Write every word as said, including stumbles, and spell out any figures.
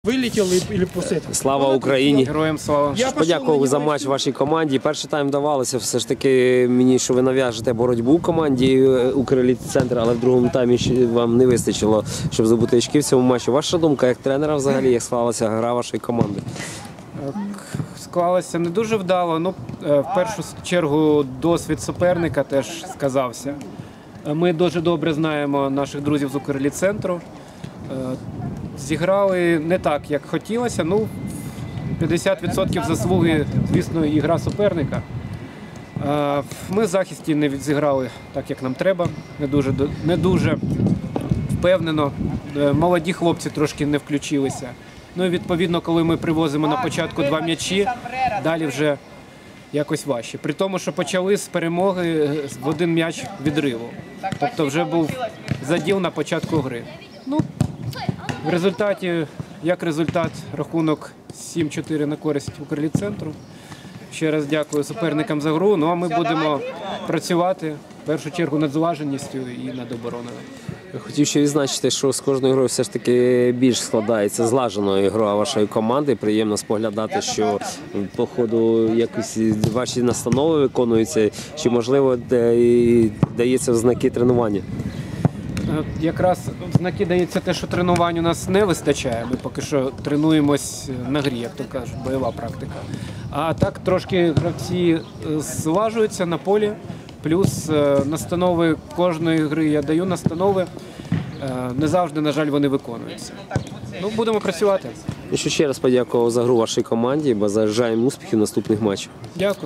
Вилетіли і пустити. Слава Україні! Героям слава! Я подякував за матч вашій команді. Перший тайм давалося все ж таки мені, що ви нав'яжете боротьбу команді «Укреліт-центр», але в другому таймі вам не вистачило, щоб здобути очки в цьому матчі. Ваша думка як тренера взагалі, як склалася гра вашої команди? Склалося не дуже вдало. Ну, в першу чергу досвід суперника теж сказався. Ми дуже добре знаємо наших друзів з «Укреліт-центру». Зіграли не так, як хотілося. Ну, п'ятдесят відсотків заслуги, звісно, і гра суперника. Ми в захисті не зіграли так, як нам треба. Не дуже, не дуже впевнено. Молоді хлопці трошки не включилися. Ну і відповідно, коли ми привозимо на початку два м'ячі, далі вже якось важче. При тому, що почали з перемоги в один м'яч відриву. Тобто вже був заділ на початку гри. Ну, в результаті, як результат, рахунок сім чотири на користь «Укреліт-центру». Ще раз дякую суперникам за гру. Ну а ми будемо працювати в першу чергу над злаженістю і над обороною. Хотів ще відзначити, що з кожною грою все ж таки більш складається злаженою гра вашої команди. Приємно споглядати, що по ходу якось ваші настанови виконуються, чи можливо дається в знаки тренування. Якраз в знаки дається те, що тренувань у нас не вистачає. Ми поки що тренуємось на грі, як то кажуть, бойова практика. А так трошки гравці злажуються на полі. Плюс настанови кожної гри я даю настанови. Не завжди, на жаль, вони виконуються. Ну, будемо працювати. І ще раз подякував за гру вашій команді, бажаємо успіхів в наступних матчах. Дякую.